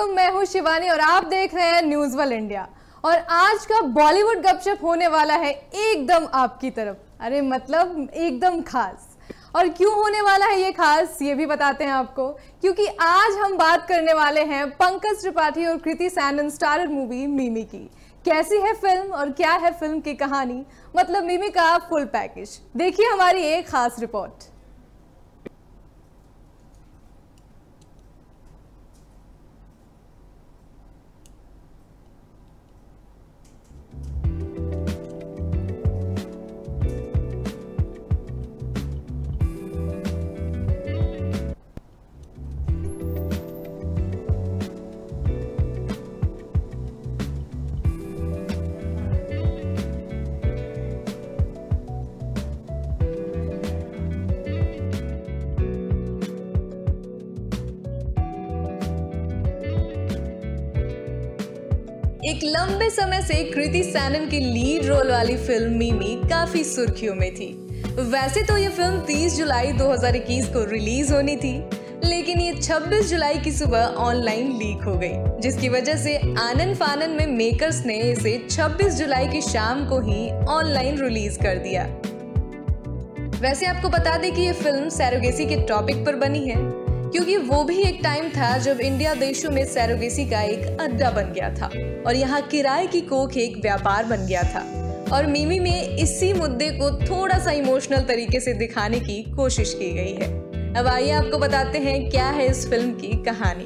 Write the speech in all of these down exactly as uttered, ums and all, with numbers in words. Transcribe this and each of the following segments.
वालेकुम, मैं हूं शिवानी और आप देख रहे हैं न्यूज वर्ल्ड इंडिया। और आज का बॉलीवुड गपशप होने वाला है एकदम आपकी तरफ, अरे मतलब एकदम खास। और क्यों होने वाला है ये खास, ये भी बताते हैं आपको, क्योंकि आज हम बात करने वाले हैं पंकज त्रिपाठी और कृति सैनन स्टारर मूवी मिमी की। कैसी है फिल्म और क्या है फिल्म की कहानी, मतलब मिमी का फुल पैकेज। देखिए हमारी एक खास रिपोर्ट। एक लंबे समय से कृति सैनन की लीड रोल वाली फिल्म मिमी काफी सुर्खियों में थी। वैसे तो ये फिल्म तीस जुलाई दो हज़ार इक्कीस को रिलीज होनी थी, लेकिन ये छब्बीस जुलाई की सुबह ऑनलाइन लीक हो गई, जिसकी वजह से आनन फानन में मेकर्स ने इसे छब्बीस जुलाई की शाम को ही ऑनलाइन रिलीज कर दिया। वैसे आपको बता दें कि ये फिल्म सैरोगेसी के टॉपिक पर बनी है, क्योंकि वो भी एक टाइम था जब इंडिया देशों में सैरोगेसी का एक अड्डा बन गया था और यहाँ किराए की कोख एक व्यापार बन गया था। और मिमी में इसी मुद्दे को थोड़ा सा इमोशनल तरीके से दिखाने की कोशिश की गई है। अब आइए आपको बताते हैं क्या है इस फिल्म की कहानी।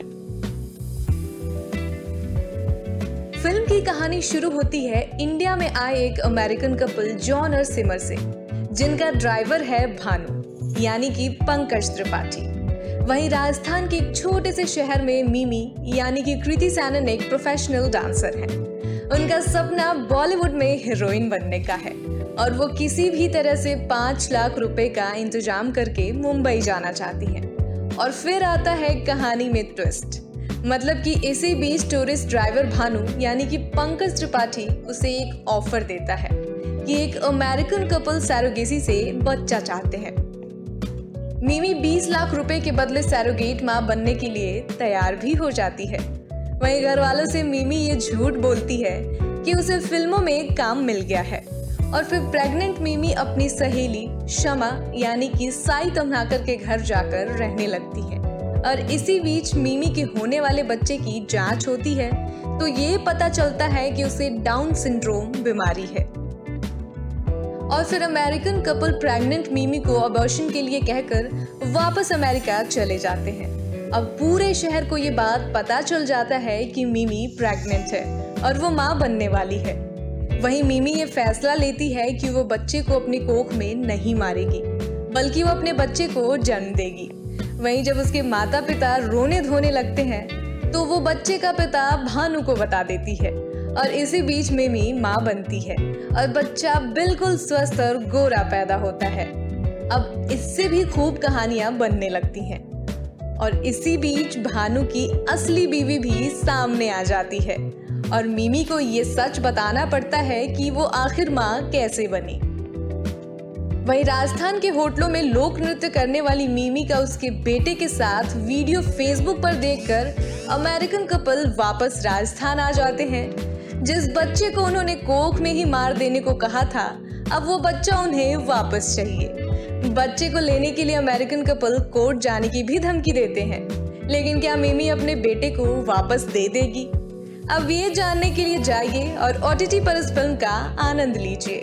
फिल्म की कहानी शुरू होती है इंडिया में आए एक अमेरिकन कपल जॉन और सिमर से, जिनका ड्राइवर है भानु यानी कि पंकज त्रिपाठी। वहीं राजस्थान के एक छोटे से शहर में मिमी यानी कि कृति सैनन एक प्रोफेशनल डांसर है। उनका सपना बॉलीवुड में हीरोइन बनने का है और वो किसी भी तरह से पाँच लाख रुपए का इंतजाम करके मुंबई जाना चाहती हैं। और फिर आता है कहानी में ट्विस्ट, मतलब कि इसी बीच टूरिस्ट ड्राइवर भानु यानी कि पंकज त्रिपाठी उसे एक ऑफर देता है कि एक अमेरिकन कपल सैरोगेसी से बच्चा चाहते हैं। मिमी बीस लाख रुपए के बदले सैरोगेट मां बनने के लिए तैयार भी हो जाती है। वहीं घर वालों से मिमी ये झूठ बोलती है कि उसे फिल्मों में काम मिल गया है। और फिर प्रेग्नेंट मिमी अपनी सहेली शमा यानी कि साई तमनाकर के घर जाकर रहने लगती है। और इसी बीच मिमी के होने वाले बच्चे की जांच होती है, तो ये पता चलता है कि उसे डाउन सिंड्रोम बीमारी है। और फिर अमेरिकन कपल प्रेग्नेंट मिमी को अबॉर्शन के लिए कहकर वापस अमेरिका चले जाते हैं। अब पूरे शहर को ये बात पता चल जाता है कि मिमी प्रेग्नेंट है और वो मां बनने वाली है। वहीं मिमी ये फैसला लेती है कि वो बच्चे को अपनी कोख में नहीं मारेगी, बल्कि वो अपने बच्चे को जन्म देगी। वहीं जब उसके माता पिता रोने धोने लगते हैं, तो वो बच्चे का पिता भानु को बता देती है। और इसी बीच मिमी माँ बनती है और बच्चा बिल्कुल स्वस्थ और गोरा पैदा होता है। अब इससे भी खूब कहानियां बनने लगती हैं। और इसी बीच भानु की असली बीवी भी सामने आ जाती है और मिमी को ये सच बताना पड़ता है कि वो आखिर माँ कैसे बनी। वहीं राजस्थान के होटलों में लोक नृत्य करने वाली मिमी का उसके बेटे के साथ वीडियो फेसबुक पर देखकर अमेरिकन कपल वापस राजस्थान आ जाते हैं। जिस बच्चे को उन्होंने कोख में ही मार देने को कहा था, अब वो बच्चा उन्हें वापस चाहिए। बच्चे को लेने के लिए अमेरिकन कपल कोर्ट जाने की भी धमकी देते हैं, लेकिन क्या मिमी अपने बेटे को वापस दे देगी? अब ये जानने के लिए जाइए और ओटीटी पर इस फिल्म का आनंद लीजिए।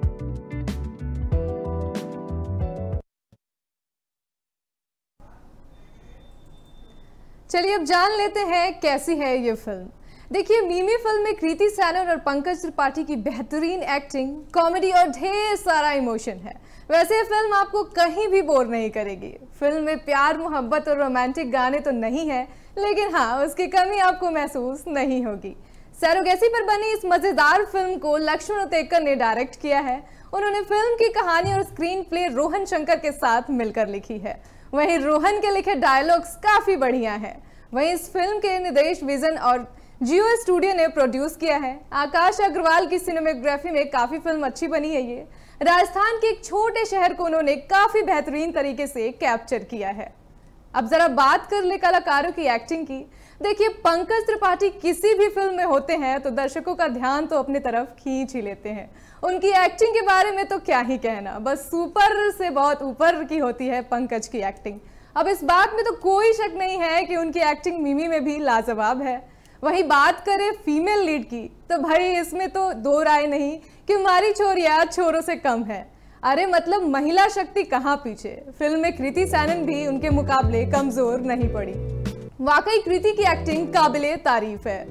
चलिए अब जान लेते हैं कैसी है ये फिल्म। देखिए मिमी फिल्म में कृति सैनन और पंकज त्रिपाठी की बेहतरीन एक्टिंग, कॉमेडी और ढेर सारा इमोशन है। वैसे ये फिल्म आपको कहीं भी बोर नहीं करेगी। फिल्म में प्यार, मोहब्बत और रोमांटिक गाने तो नहीं है, लेकिन हाँ उसकी कमी आपको महसूस नहीं होगी। सैरोगेसी पर बनी इस मजेदार फिल्म को लक्ष्मण उतेकर ने डायरेक्ट किया है। उन्होंने फिल्म की कहानी और स्क्रीन प्ले रोहन शंकर के साथ मिलकर लिखी है। वहीं रोहन के लिखे डायलॉग्स काफी बढ़िया है। वहीं इस फिल्म के निर्देश विजन और जियो स्टूडियो ने प्रोड्यूस किया है। आकाश अग्रवाल की सिनेमेटोग्राफी में काफी फिल्म अच्छी बनी है। ये राजस्थान के एक छोटे शहर को उन्होंने काफी बेहतरीन तरीके से कैप्चर किया है। अब जरा बात कर ले कलाकारों की एक्टिंग की, देखिए, पंकज त्रिपाठी किसी भी फिल्म में होते हैं तो दर्शकों का ध्यान तो अपनी तरफ खींच ही लेते हैं। उनकी एक्टिंग के बारे में तो क्या ही कहना, बस सुपर से बहुत ऊपर की होती है पंकज की एक्टिंग। अब इस बात में तो कोई शक नहीं है कि उनकी एक्टिंग मिमी में भी लाजवाब है। वहीं बात करें फीमेल लीड की तो भाई इसमें तो दो राय नहीं कि हमारी छोरियां छोरों से कम है। अरे मतलब महिला शक्ति कहाँ पीछे, फिल्म में कृति सैनन भी उनके मुकाबले कमजोर नहीं पड़ी। वाकई कृति की एक्टिंग काबिले तारीफ है।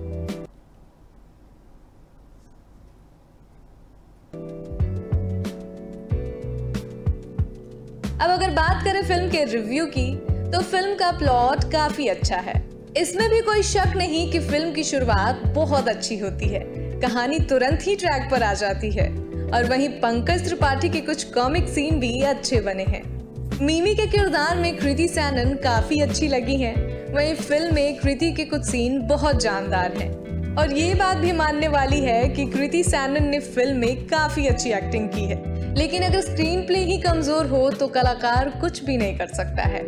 अब अगर बात करें फिल्म के रिव्यू की तो फिल्म का प्लॉट काफी अच्छा है। इसमें भी कोई शक नहीं कि फिल्म की शुरुआत बहुत अच्छी होती है, कहानी तुरंत ही ट्रैक पर आ जाती है और वहीं पंकज त्रिपाठी के कुछ कॉमिक सीन भी अच्छे बने हैं। मिमी के किरदार में कृति सैनन काफी अच्छी लगी हैं। वहीं फिल्म में कृति के कुछ सीन बहुत जानदार हैं और ये बात भी मानने वाली है कि कृति सैनन ने फिल्म में काफी अच्छी एक्टिंग की है। लेकिन अगर स्क्रीन प्ले ही कमजोर हो तो कलाकार कुछ भी नहीं कर सकता है।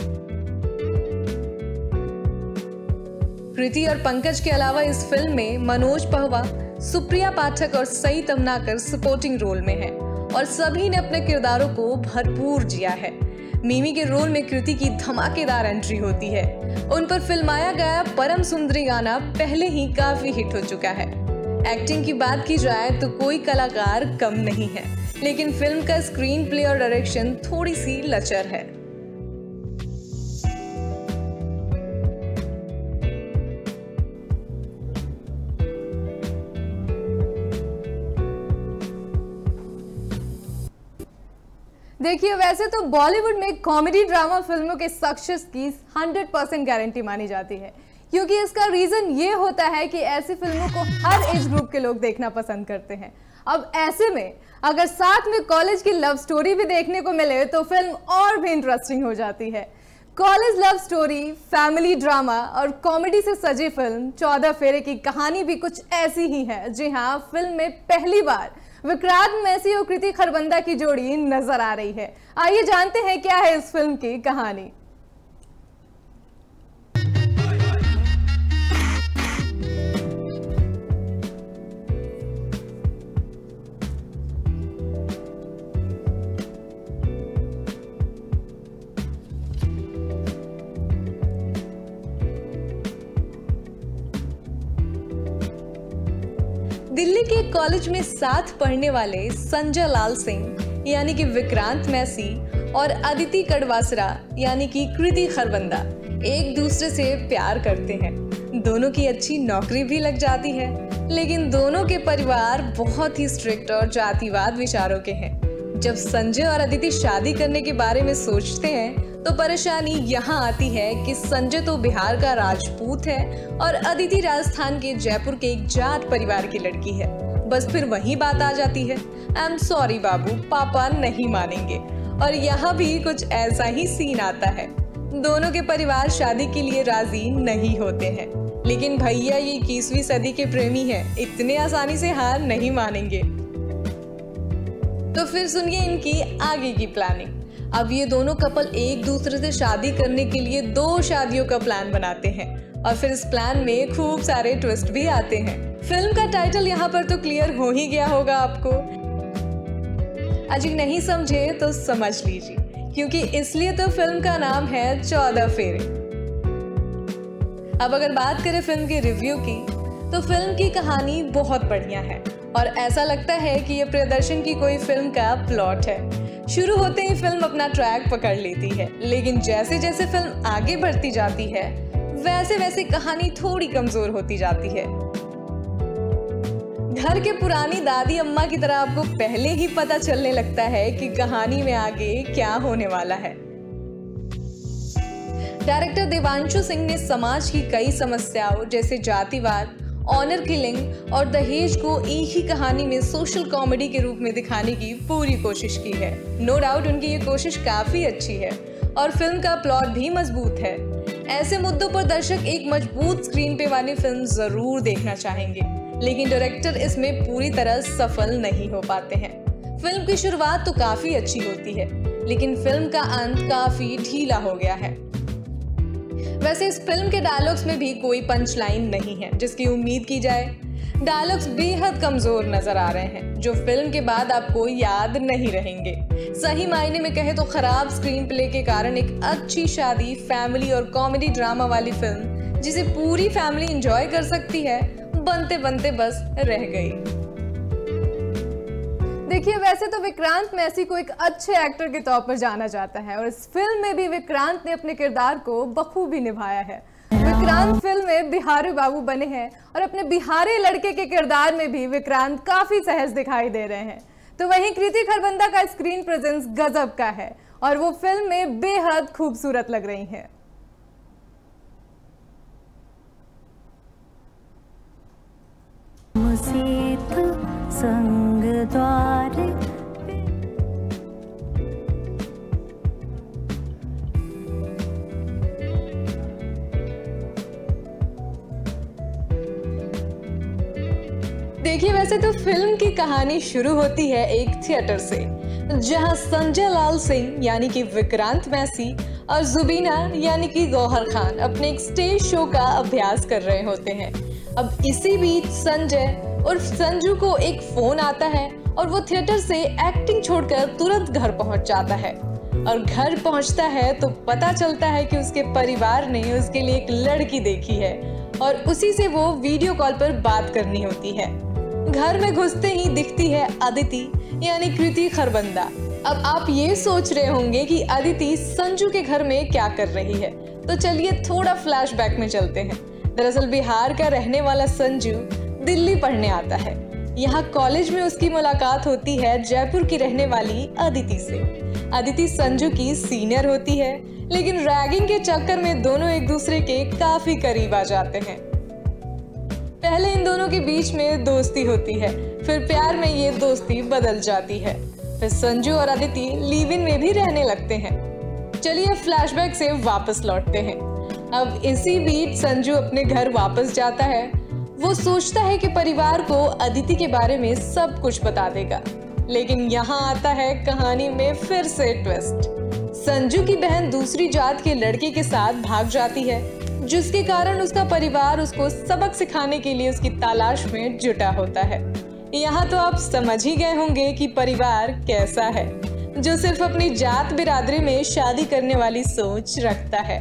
कृति और पंकज के अलावा इस फिल्म में मनोज पहवा, सुप्रिया पाठक और सई तमनाकर सपोर्टिंग रोल में हैं और सभी ने अपने किरदारों को भरपूर जिया है। मिमी के रोल में कृति की धमाकेदार एंट्री होती है। उन पर फिल्माया गया परम सुंदरी गाना पहले ही काफी हिट हो चुका है। एक्टिंग की बात की जाए तो कोई कलाकार कम नहीं है, लेकिन फिल्म का स्क्रीन प्ले और डायरेक्शन थोड़ी सी लचर है। देखिए, वैसे तो बॉलीवुड में कॉमेडी ड्रामा फिल्मों के सक्सेस की सौ परसेंट गारंटी मानी जाती है, क्योंकि इसका रीजन ये होता है कि ऐसी फिल्मों को हर एज ग्रुप के लोग देखना पसंद करते हैं। अब ऐसे में अगर साथ में कॉलेज की लव स्टोरी भी देखने को मिले तो फिल्म और भी इंटरेस्टिंग हो जाती है। College love story, family drama और कॉमेडी से सजी फिल्म चौदह फेरे की कहानी भी कुछ ऐसी ही है। जी हाँ, फिल्म में पहली बार विक्रांत मैसी और कृति खरबंदा की जोड़ी नजर आ रही है। आइए जानते हैं क्या है इस फिल्म की कहानी। दिल्ली के कॉलेज में साथ पढ़ने वाले संजय लाल सिंह यानी कि विक्रांत मैसी और अदिति कड़वासरा यानी कि कृति खरबंदा एक दूसरे से प्यार करते हैं। दोनों की अच्छी नौकरी भी लग जाती है, लेकिन दोनों के परिवार बहुत ही स्ट्रिक्ट और जातिवाद विचारों के हैं। जब संजय और अदिति शादी करने के बारे में सोचते हैं तो परेशानी यहाँ आती है कि संजय तो बिहार का राजपूत है और अदिति राजस्थान के जयपुर के एक जाट परिवार की लड़की है। बस फिर वही बात आ जाती है, आई एम सॉरी बाबू, पापा नहीं मानेंगे। और यहाँ भी कुछ ऐसा ही सीन आता है। दोनों के परिवार शादी के लिए राजी नहीं होते हैं, लेकिन भैया ये इक्कीसवीं सदी के प्रेमी हैं, इतने आसानी से हार नहीं मानेंगे। तो फिर सुनिए इनकी आगे की प्लानिंग। अब ये दोनों कपल एक दूसरे से शादी करने के लिए दो शादियों का प्लान बनाते हैं और फिर इस प्लान में खूब सारे ट्विस्ट भी आते हैं। फिल्म का टाइटल यहाँ पर तो क्लियर हो ही गया होगा आपको। अजी नहीं समझे तो समझ लीजिए, क्योंकि इसलिए तो फिल्म का नाम है चौदह फेरे। अब अगर बात करें फिल्म के रिव्यू की तो फिल्म की कहानी बहुत बढ़िया है और ऐसा लगता है कि ये प्रियदर्शन की कोई फिल्म का प्लॉट है। शुरू होते ही फिल्म अपना ट्रैक पकड़ लेती है, लेकिन जैसे जैसे फिल्म आगे बढ़ती जाती है वैसे वैसे कहानी थोड़ी कमजोर होती जाती है। घर के पुरानी दादी अम्मा की तरह आपको पहले ही पता चलने लगता है कि कहानी में आगे क्या होने वाला है। डायरेक्टर देवांशु सिंह ने समाज की कई समस्याओं जैसे जातिवाद, ऑनर किलिंग और दहेज को एक ही कहानी में सोशल कॉमेडी के रूप में दिखाने की पूरी कोशिश की है। नो डाउट उनकी ये कोशिश काफी अच्छी है और फिल्म का प्लॉट भी मजबूत है। ऐसे मुद्दों पर दर्शक एक मजबूत स्क्रीन पे वाली फिल्म जरूर देखना चाहेंगे, लेकिन डायरेक्टर इसमें पूरी तरह सफल नहीं हो पाते हैं। फिल्म की शुरुआत तो काफी अच्छी होती है, लेकिन फिल्म का अंत काफी ढीला हो गया है। वैसे इस फिल्म के डायलॉग्स में भी कोई पंच लाइन नहीं है जिसकी उम्मीद की जाए। डायलॉग्स बेहद कमजोर नजर आ रहे हैं जो फिल्म के बाद आपको याद नहीं रहेंगे। सही मायने में कहे तो खराब स्क्रीन प्ले के कारण एक अच्छी शादी, फैमिली और कॉमेडी ड्रामा वाली फिल्म जिसे पूरी फैमिली एंजॉय कर सकती है, बनते बनते बस रह गई। देखिए, वैसे तो विक्रांत मैसी को एक अच्छे एक्टर के तौर पर जाना जाता है और इस फिल्म में भी विक्रांत ने अपने किरदार को बखूबी निभाया है। विक्रांत फिल्म में बिहारी बाबू बने हैं और अपने बिहारी लड़के के किरदार में भी विक्रांत काफी सहज दिखाई दे रहे हैं। तो वहीं कृति खरबंदा का स्क्रीन प्रेजेंस गजब का है और वो फिल्म में बेहद खूबसूरत लग रही हैं। संग द्वार देखिए, वैसे तो फिल्म की कहानी शुरू होती है एक थिएटर से जहां संजय लाल सिंह यानी कि विक्रांत मैसी और जुबीना यानी कि गौहर खान अपने एक स्टेज शो का अभ्यास कर रहे होते हैं। अब इसी बीच संजय और संजू को एक फोन आता है और वो थिएटर से एक्टिंग छोड़कर तुरंत घर पहुंच जाता है और घर पहुंचता है तो पता चलता है कि उसके परिवार ने उसके लिए एक लड़की देखी है और उसी से वो वीडियो कॉल पर बात करनी होती है। घर में घुसते ही दिखती है अदिति यानी कृति खरबंदा। अब आप ये सोच रहे होंगे कि अदिति संजू के घर में क्या कर रही है, तो चलिए थोड़ा फ्लैशबैक में चलते हैं। दरअसल बिहार का रहने वाला संजू दिल्ली पढ़ने आता है। यहाँ कॉलेज में उसकी मुलाकात होती है जयपुर की रहने वाली अदिति से। अदिति संजू की सीनियर होती है, लेकिन रैगिंग के चक्कर में दोनों एक दूसरे के काफी करीब आ जाते हैं। पहले इन दोनों के बीच में दोस्ती होती है, फिर प्यार में ये दोस्ती बदल जाती है। फिर संजू और अदिति लिव इन में भी रहने लगते हैं। चलिए फ्लैशबैक से वापस लौटते हैं। अब इसी बीच संजू अपने घर वापस जाता है। वो सोचता है कि परिवार को अदिति के बारे में सब कुछ बता देगा, लेकिन यहाँ आता है कहानी में फिर से ट्विस्ट। संजू की बहन दूसरी जात के लड़के के साथ भाग जाती है, जिसके कारण उसका परिवार उसको सबक सिखाने के लिए उसकी तलाश में जुटा होता है। यहाँ तो आप समझ ही गए होंगे कि परिवार कैसा है, जो सिर्फ अपनी जात बिरादरी में शादी करने वाली सोच रखता है।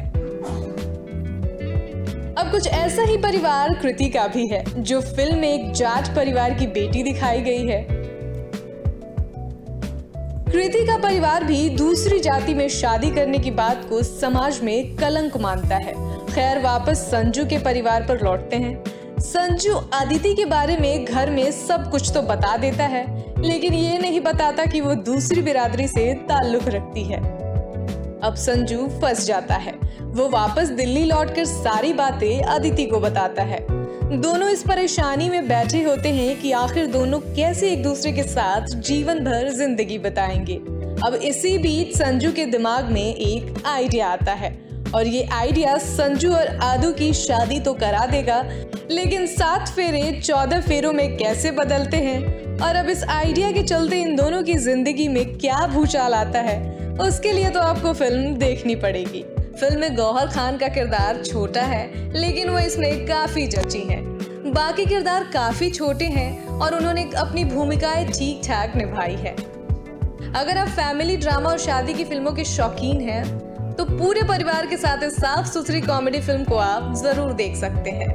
अब कुछ ऐसा ही परिवार कृति का भी है, जो फिल्म में एक जाट परिवार की बेटी दिखाई गई है। कृति का परिवार भी दूसरी जाति में शादी करने की बात को समाज में कलंक मानता है। खैर, वापस संजू के परिवार पर लौटते हैं। संजू अदिति के बारे में घर में सब कुछ तो बता देता है, लेकिन ये नहीं बताता कि वो दूसरी बिरादरी से ताल्लुक रखती है। अब संजू फंस जाता है। वो वापस दिल्ली लौटकर सारी बातें अदिति को बताता है। दोनों इस परेशानी में बैठे होते हैं कि आखिर दोनों कैसे एक दूसरे के साथ जीवन भर जिंदगी बिताएंगे। अब इसी बीच संजू के दिमाग में एक आइडिया आता है और ये आइडिया संजू और आदू की शादी तो करा देगा, लेकिन सात फेरे चौदह फेरों में कैसे बदलते हैं और अब इस आइडिया के चलते इन दोनों की जिंदगी में क्या भूचाल आता है, उसके लिए तो आपको फिल्म देखनी पड़ेगी। फिल्म में गौहर खान का किरदार छोटा है, लेकिन वो इसमें काफी जची हैं। बाकी किरदार काफी छोटे हैं और उन्होंने अपनी भूमिकाएं ठीक ठाक निभाई है। अगर आप फैमिली ड्रामा और शादी की फिल्मों के शौकीन हैं, तो पूरे परिवार के साथ इस साफ सुथरी कॉमेडी फिल्म को आप जरूर देख सकते हैं।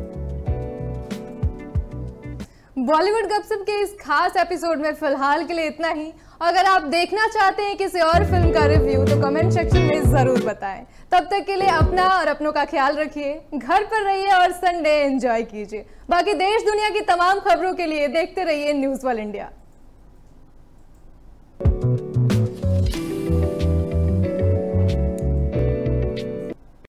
बॉलीवुड गपशप के इस खास एपिसोड में फिलहाल के लिए इतना ही। अगर आप देखना चाहते हैं किसी और फिल्म का रिव्यू तो कमेंट सेक्शन में जरूर बताएं। तब तक के लिए अपना और अपनों का ख्याल रखिए, घर पर रहिए और संडे एंजॉय कीजिए। बाकी देश दुनिया की तमाम खबरों के लिए देखते रहिए न्यूज़ वर्ल्ड इंडिया।